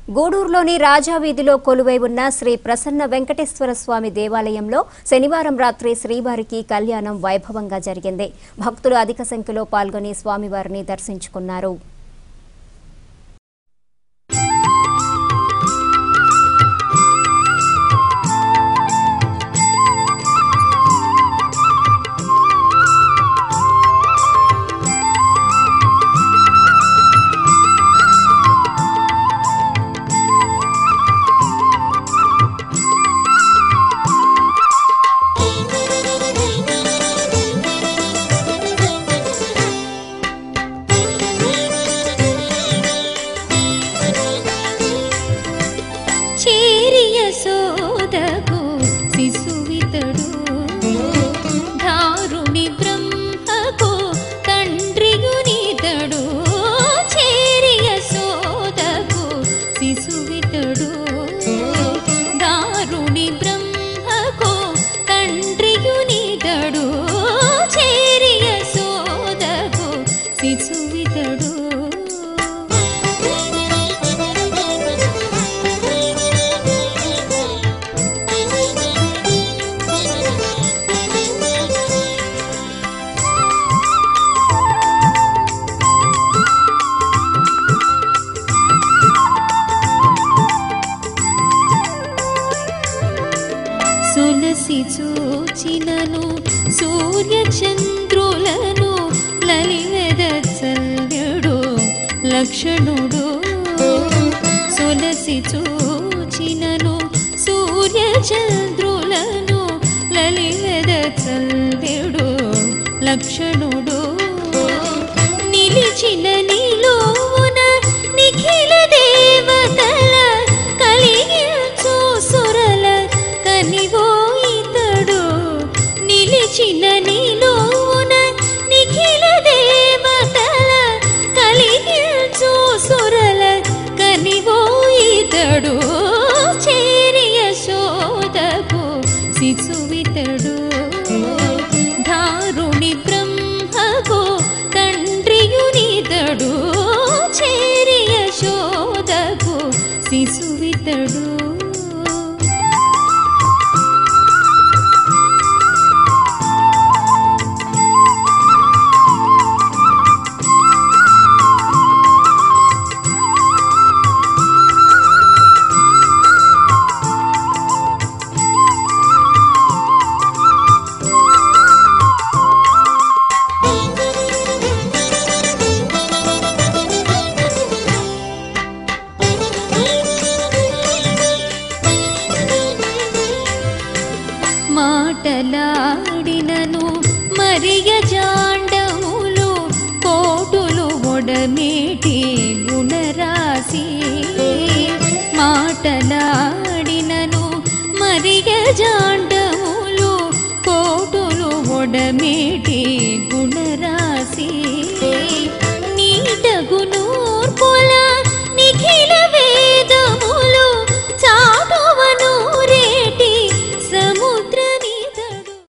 గూడూరులోని రాజావీధిలో కొలువై ఉన్న శ్రీ ప్రసన్న వెంకటేశ్వర స్వామి దేవాలయంలో శనివారం రాత్రి శ్రీవారికి కళ్యాణం వైభవంగా జరిగింది. భక్తులు అధిక సంఖ్యలో పాల్గొని స్వామివారిని దర్శించుకున్నారు. సోదకు శిశువితడు ధారుని బ్రహ్మకు తండ్రియునితడు చేరియ సోదకు శిశువితడు ధారుని బ్రహ్మకు తండ్రియునితడు చేరియ సోదకు శిశువితడు తులసి చూచినను సూర్య చంద్రులను లలివెదచల్యడు లక్షణుడు తులసి చూచినను సూర్య చంద్రులను లలివెదచల్యడు లక్షణుడు నిలిచిన నీలోన నిఖిల దేవతల కలిగించు సురల కనివో ఇతడు నిలిచిన నీలోన నిఖిల దేవతల కలిగించు సురల కనివో ఇతడు చేరియ సోదకు శిశువితడు ధారుని బ్రహ్మకు తండ్రియునితడు చేరియ సోదకు శిశువితడు మాటలాడినను మరియ జాండములు కోటులు ఒడమేటి గుణరాశి మాటలాడినను మరియ జాండములు కోటులు ఒడమేటి గుణరాశి